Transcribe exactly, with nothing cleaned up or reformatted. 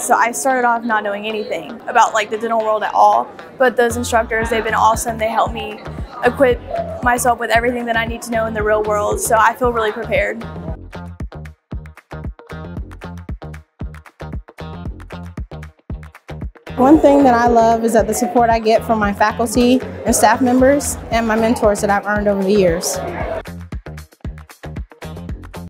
So I started off not knowing anything about like the dental world at all, but those instructors, they've been awesome. They helped me equip myself with everything that I need to know in the real world, so I feel really prepared. One thing that I love is that the support I get from my faculty and staff members and my mentors that I've earned over the years.